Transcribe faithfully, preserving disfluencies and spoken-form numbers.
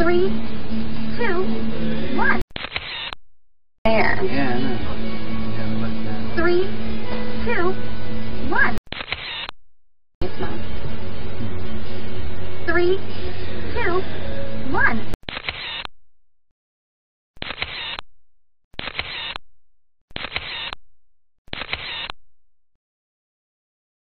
Three, two, one. There. Yeah, I know. Yeah, we must have. Three, two, one. Three,